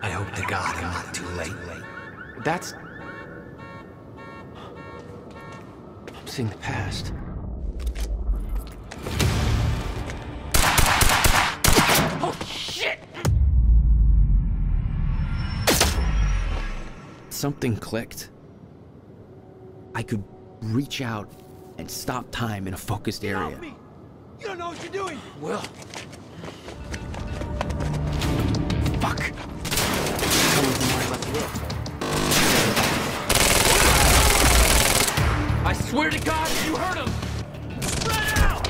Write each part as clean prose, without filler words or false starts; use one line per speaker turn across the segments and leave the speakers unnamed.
I hope to God I'm not too late.
That's... I'm seeing the past. Oh, shit! Something clicked. I could reach out and stop time in a focused area.
You don't know what you're doing!
Will. Fuck. Coming from where I left it. I swear to God, you heard him! Spread out!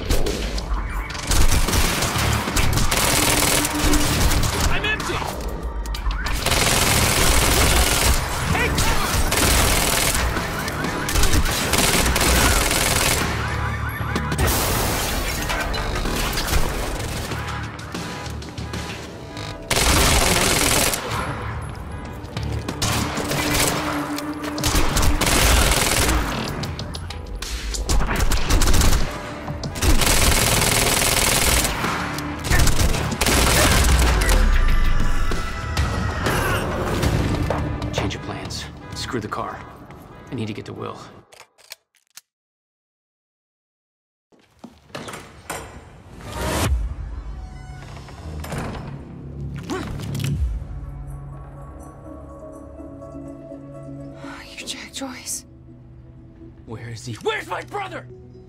I'm empty! Hey! Screw the car. I need to get to Will.
You're Jack Joyce.
Where is he? Where's my brother?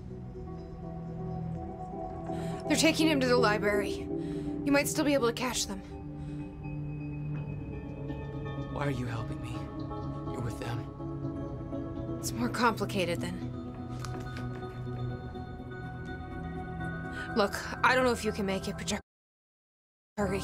They're taking him to the library. You might still be able to catch them.
Why are you helping me? You're with them.
It's more complicated than... Look, I don't know if you can make it, but hurry.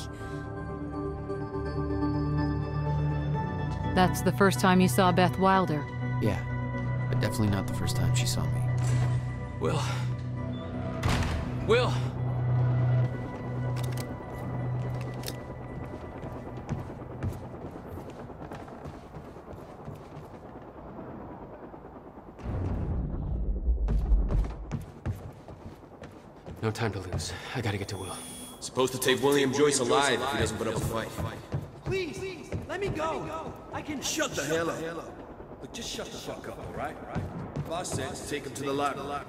That's the first time you saw Beth Wilder.
Yeah, but definitely not the first time she saw me. Will. Will! No time to lose. I gotta get to Will.
Supposed to take William Joyce alive if he doesn't put up a fight.
Please, let me go. I can...
Shut the hell up. Look, just shut the fuck up, all right? Boss said to take him to the library.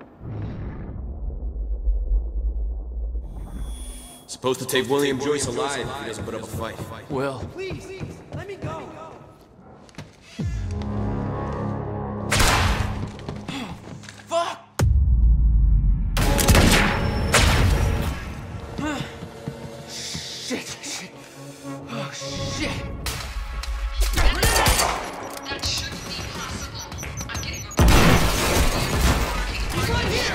Supposed to take William Joyce alive if he doesn't put up a fight.
Will.
Please, let me go.
Fuck! Shit. Oh, shit.
That shouldn't be possible. I'm getting
He's right here!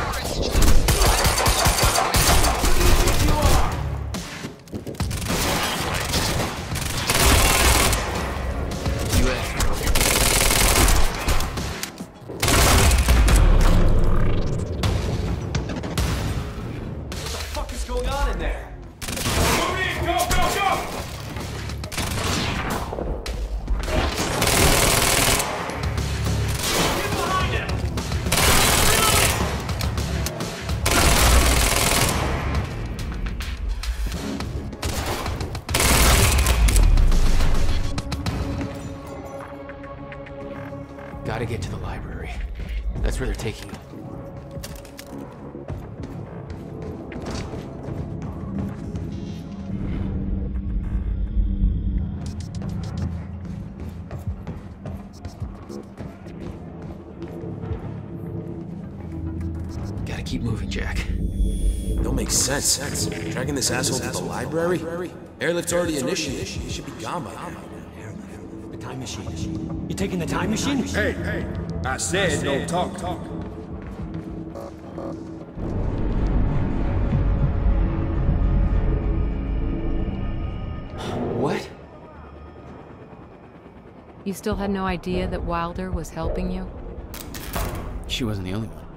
What the fuck is going on in there?
Move in! Go! Get behind him!
Gotta get to the library. That's where they're taking him. Gotta keep moving, Jack.
Don't make sense. Dragging this asshole to the library? Airlift's already initiated. He should be gone by now.
The time machine. You taking the time machine?
Hey! I said no talk.
What?
You still had no idea that Wilder was helping you?
She wasn't the only one.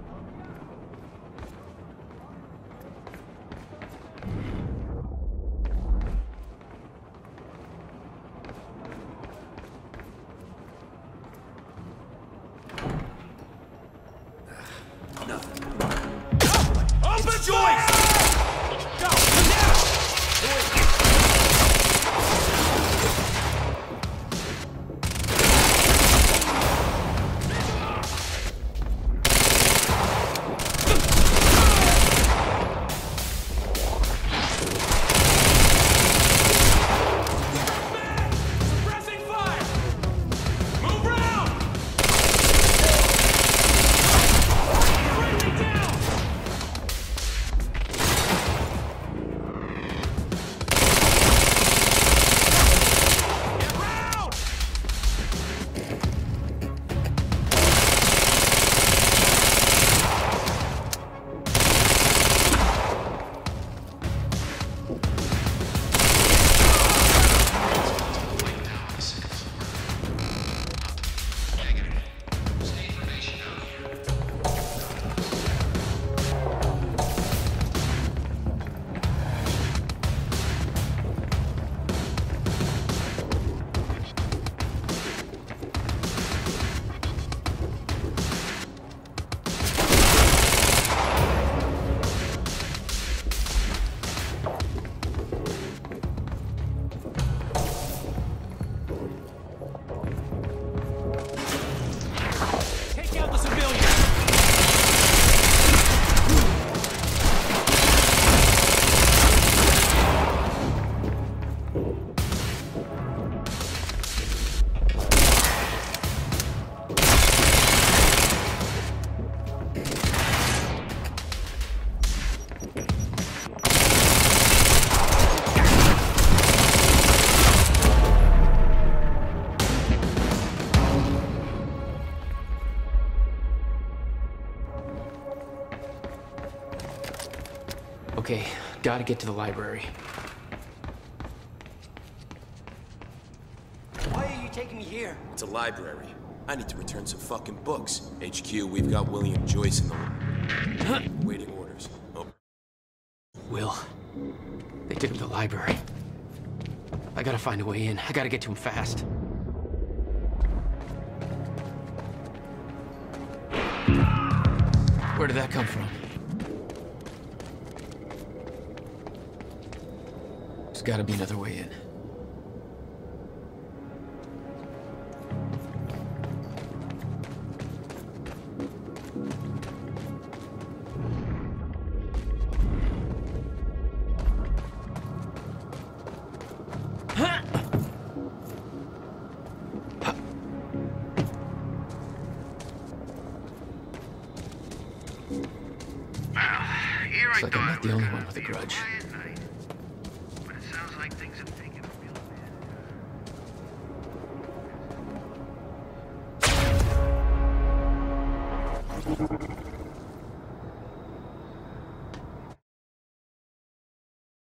Okay, gotta get to the library.
Why are you taking me here?
It's a library. I need to return some fucking books. HQ, we've got William Joyce in the waiting orders. Oh.
Will, they took him to the library. I gotta find a way in. I gotta get to him fast. Where did that come from? There's gotta be another way in. Looks like I'm not the only one with a grudge.
But it sounds like things have taken a real